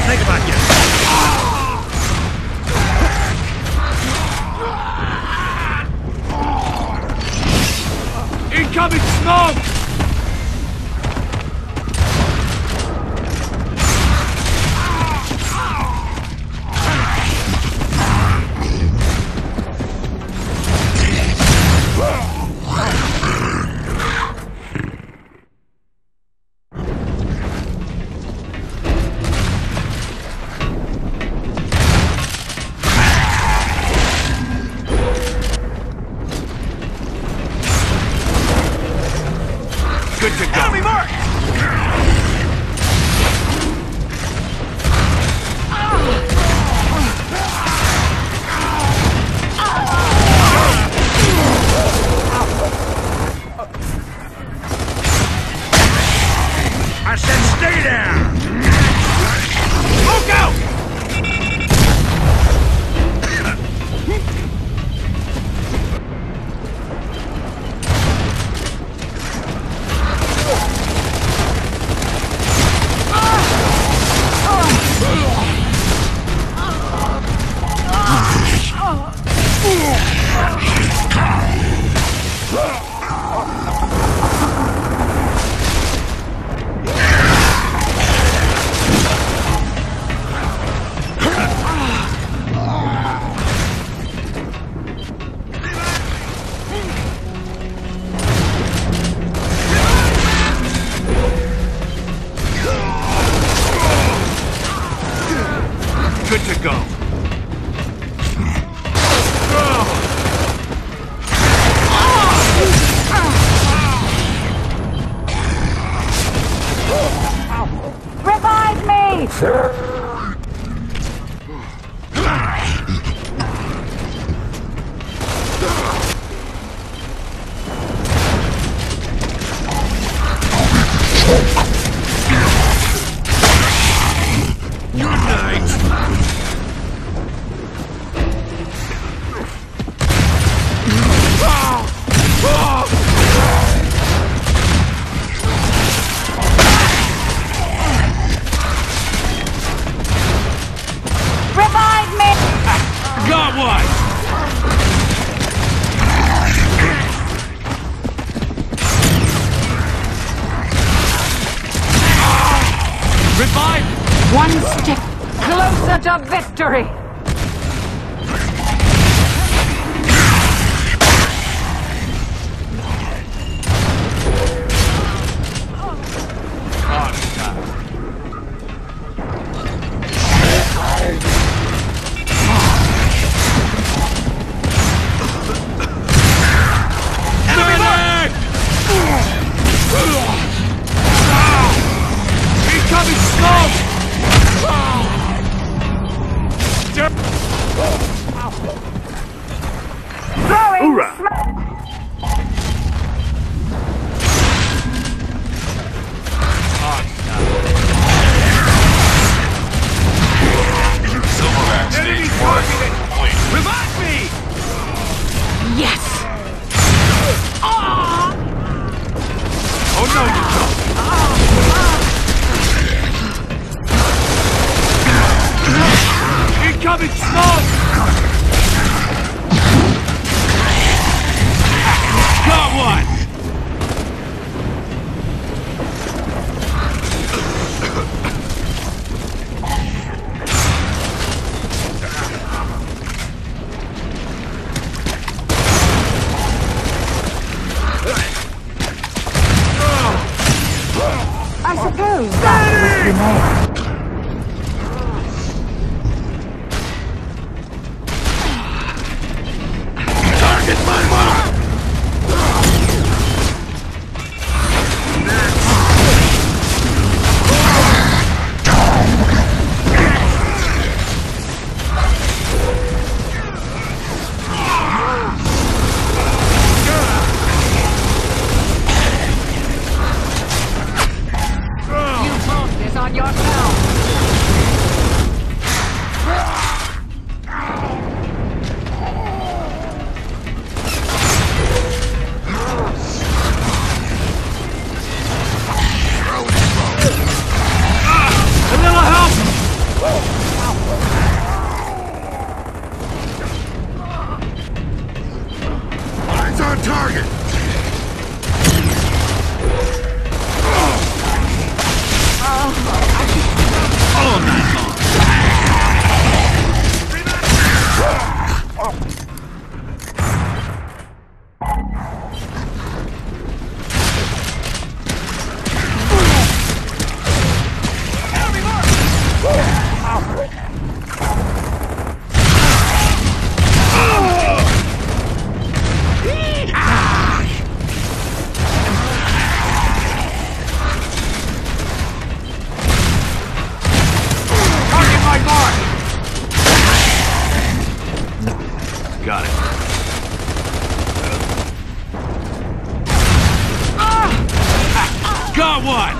Think about you. Incoming smoke! Good to go. Enemy mark! I said stay there! Look out! Good to go. Revive me! Good night. Revive me! Got one! Revive! One step closer to victory! Incoming smoke! Throwing Hoorah! smoke! Silverback stage 1 complete. Revive me! Yes! Oh no, you don't! Incoming smoke! Got one! I suppose that was the name. Got it. Got one!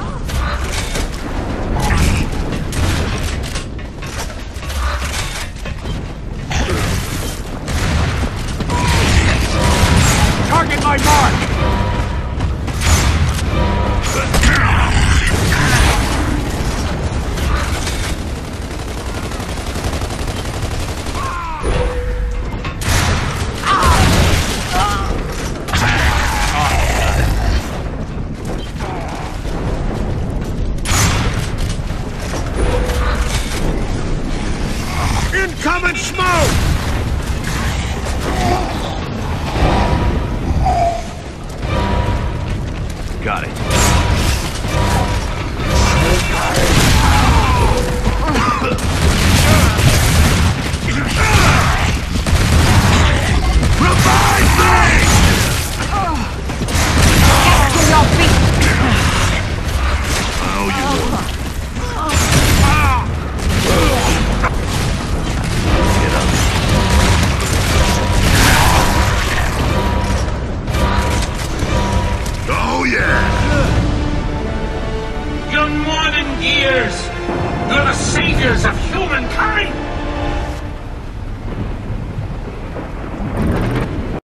Target my mark! Incoming smoke! Got it. Revive me! Get to your feet! Oh, you will. Get up. Oh, yeah! You're more than gears! You're the saviors of humankind!